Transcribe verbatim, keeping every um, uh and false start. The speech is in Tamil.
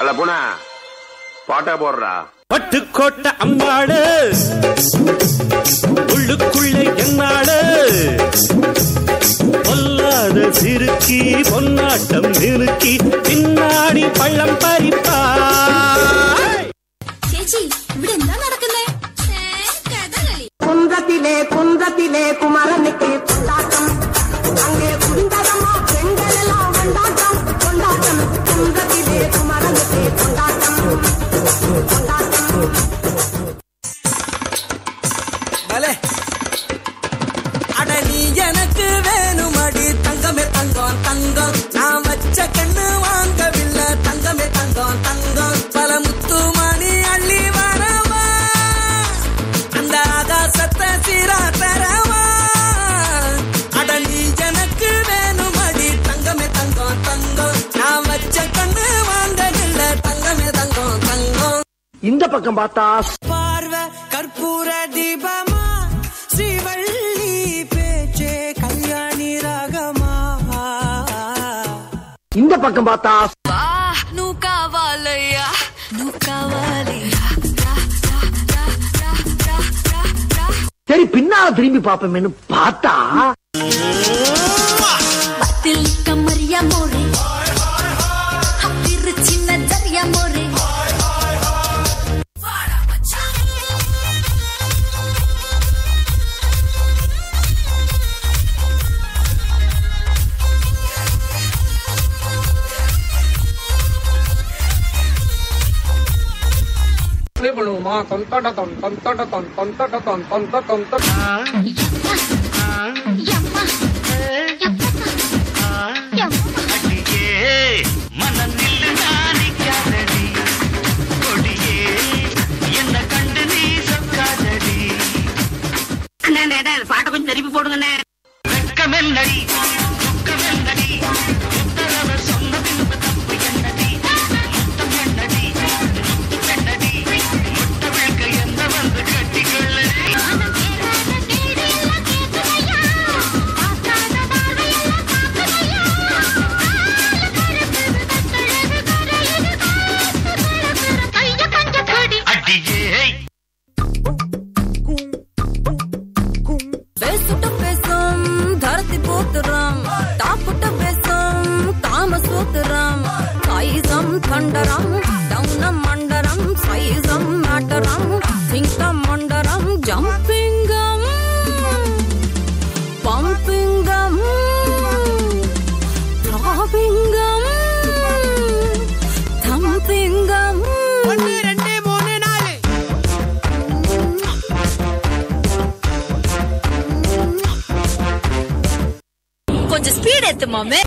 அல்ல பூனா பாட்டா போடுறா. பட்டுக்கோட்டை அம்மாடு உள்ளுக்குள்ளே என்னாடு பொல்லாத சிறுக்கி பொன்னாட்டம் நிறுக்கி பின்னாடி பள்ளம் பறிப்பா. ചേച്ചി ഇവിടെ എന്താ നടക്കുന്നേ? കുന്തത്തിലെ കുന്തത്തിലെ കുമരനിക്ക് കൊണ്ടാട്ടം അങ്ങേ കുന്തരമോ പെൺകളെല്ലാം കൊണ്ടാട്ടം കൊണ്ടാട്ടം കുന്തത്തിലെ കുമരനിക്ക് കൊണ്ടാട്ടം കൊണ്ടാട്ടം. அட நீ எனக்கு வேணுமடி தங்கமே தங்கம் தங்கம் நான் வச்ச கண்ணு வாங்கவில்லை தங்கமே தங்கம் தங்கம் பல முத்து மணி அள்ளி வரவா அந்த ஆகாசத்தை சீரா தரவா. அட நீ எனக்கு வேணுமடி தங்கமே தங்கம் தங்கம் நான் வச்ச கண்ணு வாங்கவில்லை தங்கமே தங்கம் தங்கம். இந்த பக்கம் பார்த்தா பார்வை கற்பூர தீபமா ஸ்ரீவள்ளி பேச்சே கல்யாணி ராகமா. இந்த பக்கம் பார்த்தா నువ్వు కావాలయ్యా నువ్వు కావాలయ్యా. சரி பின்னால திரும்பி பாப்போமேனு பார்த்தா பத்தில் கமரியா மோரே ஹப்பிரு சின்ன ஜரியா மோரே. பண்ணுவோமா தொந்தட தொன் தொந்தட தொன் தொந்தட தொன் தொந்த தொந்த பாட்டை கொஞ்சம் திருப்பி போடுங்கண்ணே. Thunderum, down mandarum, sizeum matterum, thinkam mandarum, jumpingum, pumpingum, throbbingum, thumpingum. ஒன்னு ரெண்டு மூணு நாலு கொஞ்சம் ஸ்பீட் ஏத்து மாமே.